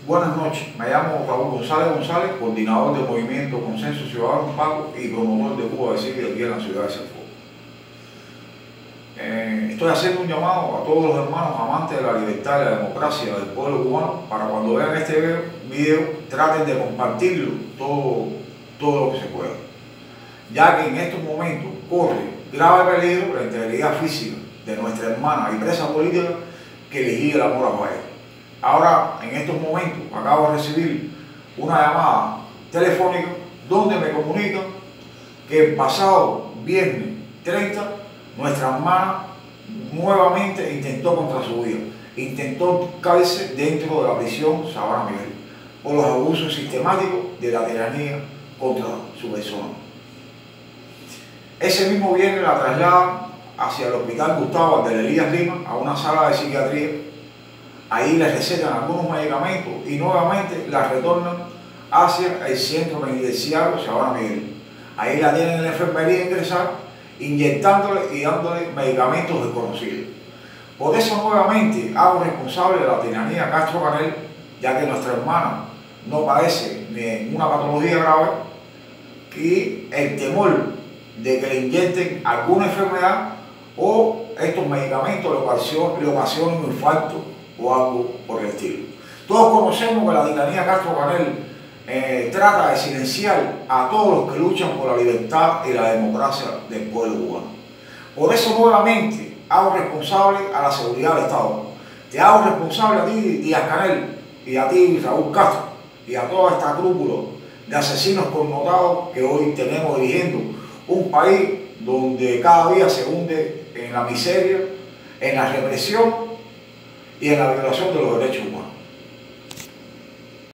Buenas noches, me llamo Raúl González, coordinador del movimiento Consenso Ciudadano Paco y promotor de Cuba Decide aquí en la ciudad de Cienfuegos. Estoy haciendo un llamado a todos los hermanos amantes de la libertad y la democracia del pueblo cubano para cuando vean este video traten de compartirlo todo lo que se pueda, ya que en estos momentos corre grave peligro la integridad física de nuestra hermana y presa política que elegía el amor a Valle. Ahora, en estos momentos, acabo de recibir una llamada telefónica donde me comunican que el pasado viernes 30, nuestra hermana nuevamente intentó contra su vida. Intentó caerse dentro de la prisión Sabana Miguel por los abusos sistemáticos de la tiranía contra su persona. Ese mismo viernes la trasladan hacia el hospital Gustavo Adel Elías Lima a una sala de psiquiatría. Ahí les recetan algunos medicamentos y nuevamente la retornan hacia el centro penitenciario Sabana Miguel. Ahí la tienen en la enfermería ingresada, inyectándole y dándole medicamentos desconocidos. Por eso nuevamente hago responsable de la tiranía Castro Canel, ya que nuestra hermana no padece ninguna patología grave y el temor de que le inyecten alguna enfermedad o estos medicamentos le ocasionen un infarto o algo por el estilo. Todos conocemos que la tiranía Castro Canel trata de silenciar a todos los que luchan por la libertad y la democracia del pueblo cubano. Por eso nuevamente hago responsable a la seguridad del Estado. Te hago responsable a ti, Díaz-Canel, y a ti, Raúl Castro, y a toda esta cúpula de asesinos connotados que hoy tenemos dirigiendo un país donde cada día se hunde en la miseria, en la represión y en la violación de los derechos humanos.